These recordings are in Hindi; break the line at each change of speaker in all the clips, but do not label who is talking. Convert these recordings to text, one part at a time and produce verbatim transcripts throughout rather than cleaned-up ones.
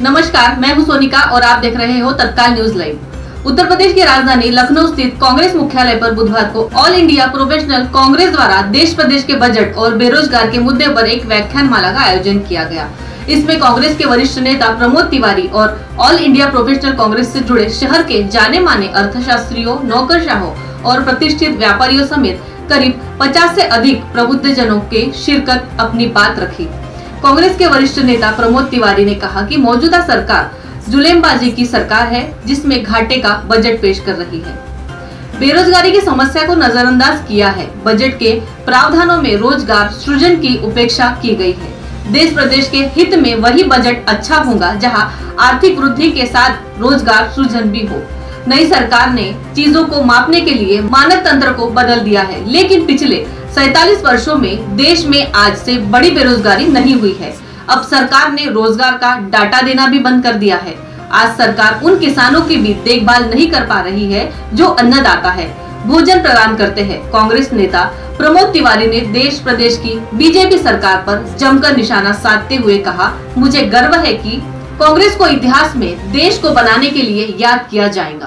नमस्कार, मैं हूं सोनिका और आप देख रहे हो तत्काल न्यूज लाइव। उत्तर प्रदेश की राजधानी लखनऊ स्थित कांग्रेस मुख्यालय पर बुधवार को ऑल इंडिया प्रोफेशनल कांग्रेस द्वारा देश प्रदेश के बजट और बेरोजगार के मुद्दे पर एक व्याख्यान माला का आयोजन किया गया। इसमें कांग्रेस के वरिष्ठ नेता प्रमोद तिवारी और ऑल इंडिया प्रोफेशनल कांग्रेस से जुड़े शहर के जाने माने अर्थशास्त्रियों, नौकरशाहों और प्रतिष्ठित व्यापारियों समेत करीब पचास से अधिक प्रबुद्ध जनों के शिरकत अपनी बात रखी। कांग्रेस के वरिष्ठ नेता प्रमोद तिवारी ने कहा कि मौजूदा सरकार जुलेमबाजी की सरकार है, जिसमें घाटे का बजट पेश कर रही है। बेरोजगारी की समस्या को नजरअंदाज किया है। बजट के प्रावधानों में रोजगार सृजन की उपेक्षा की गई है। देश प्रदेश के हित में वही बजट अच्छा होगा जहां आर्थिक वृद्धि के साथ रोजगार सृजन भी हो। नई सरकार ने चीजों को मापने के लिए मानक तंत्र को बदल दिया है, लेकिन पिछले सैतालीस वर्षों में देश में आज से बड़ी बेरोजगारी नहीं हुई है। अब सरकार ने रोजगार का डाटा देना भी बंद कर दिया है। आज सरकार उन किसानों की भी देखभाल नहीं कर पा रही है जो अन्नदाता है, भोजन प्रदान करते हैं। कांग्रेस नेता प्रमोद तिवारी ने देश प्रदेश की बीजेपी सरकार पर जमकर निशाना साधते हुए कहा, मुझे गर्व है कि कांग्रेस को इतिहास में देश को बनाने के लिए याद किया जाएगा,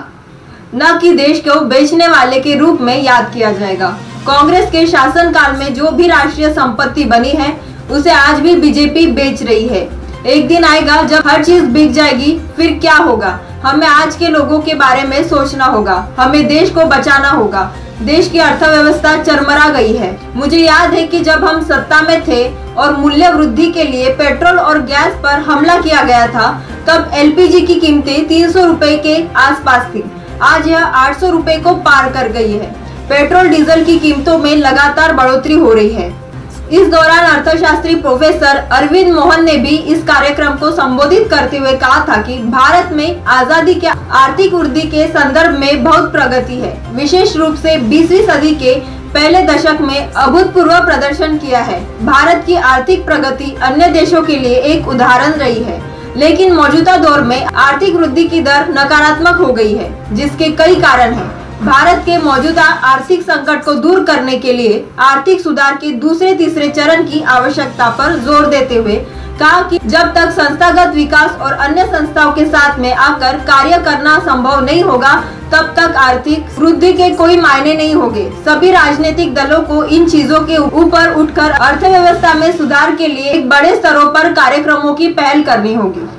न कि देश को बेचने वाले के रूप में याद किया जाएगा। कांग्रेस के शासनकाल में जो भी राष्ट्रीय संपत्ति बनी है उसे आज भी बीजेपी बेच रही है। एक दिन आएगा जब हर चीज बिक जाएगी, फिर क्या होगा? हमें आज के लोगों के बारे में सोचना होगा। हमें देश को बचाना होगा। देश की अर्थव्यवस्था चरमरा गई है। मुझे याद है कि जब हम सत्ता में थे और मूल्य वृद्धि के लिए पेट्रोल और गैस पर हमला किया गया था, तब एलपीजी की कीमतें तीन सौ रुपए के आसपास थी। आज यह आठ सौ रुपए को पार कर गई है। पेट्रोल डीजल की कीमतों में लगातार बढ़ोतरी हो रही है। इस दौरान अर्थशास्त्री प्रोफेसर अरविंद मोहन ने भी इस कार्यक्रम को संबोधित करते हुए कहा था कि भारत में आजादी के आर्थिक वृद्धि के संदर्भ में बहुत प्रगति है। विशेष रूप से बीसवीं सदी के पहले दशक में अभूतपूर्व प्रदर्शन किया है। भारत की आर्थिक प्रगति अन्य देशों के लिए एक उदाहरण रही है, लेकिन मौजूदा दौर में आर्थिक वृद्धि की दर नकारात्मक हो गई है, जिसके कई कारण हैं। भारत के मौजूदा आर्थिक संकट को दूर करने के लिए आर्थिक सुधार के दूसरे तीसरे चरण की आवश्यकता पर जोर देते हुए कहा कि जब तक संस्थागत विकास और अन्य संस्थाओं के साथ में आकर कार्य करना संभव नहीं होगा, तब तक आर्थिक वृद्धि के कोई मायने नहीं होंगे। सभी राजनीतिक दलों को इन चीजों के ऊपर उठकर अर्थव्यवस्था में सुधार के लिए एक बड़े स्तरों पर कार्यक्रमों की पहल करनी होगी।